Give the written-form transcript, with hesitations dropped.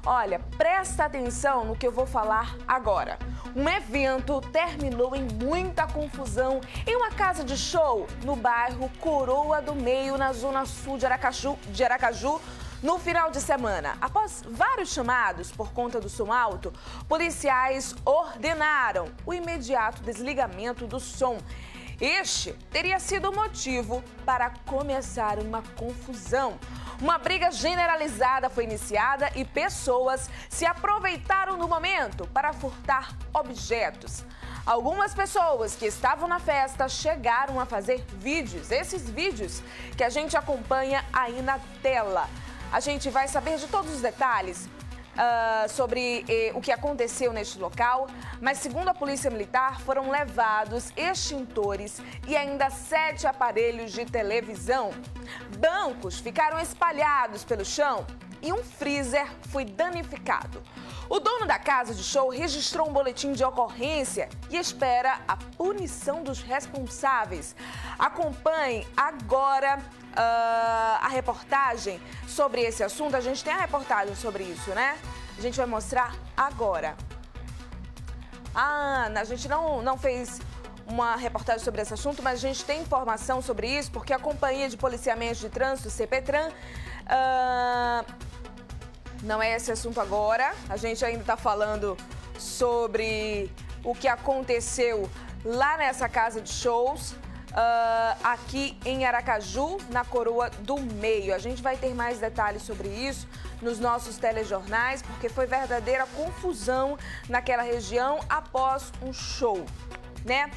Olha, presta atenção no que eu vou falar agora. Um evento terminou em muita confusão em uma casa de show no bairro Coroa do Meio, na zona sul de Aracaju, no final de semana. Após vários chamados por conta do som alto, policiais ordenaram o imediato desligamento do som. Este teria sido o motivo para começar uma confusão. Uma briga generalizada foi iniciada e pessoas se aproveitaram do momento para furtar objetos. Algumas pessoas que estavam na festa chegaram a fazer vídeos, esses vídeos que a gente acompanha aí na tela. A gente vai saber de todos os detalhes sobre o que aconteceu neste local, mas segundo a Polícia Militar, foram levados extintores e ainda 7 aparelhos de televisão. Bancos ficaram espalhados pelo chão e um freezer foi danificado. O dono da casa de show registrou um boletim de ocorrência e espera a punição dos responsáveis. Acompanhe agora a reportagem sobre esse assunto. A gente tem a reportagem sobre isso, né? A gente vai mostrar agora. A gente não fez uma reportagem sobre esse assunto, mas a gente tem informação sobre isso porque a Companhia de Policiamento de Trânsito, CPTRAN, não é esse assunto agora. A gente ainda está falando sobre o que aconteceu lá nessa casa de shows, aqui em Aracaju, na Coroa do Meio. A gente vai ter mais detalhes sobre isso nos nossos telejornais, porque foi verdadeira confusão naquela região após um show, né?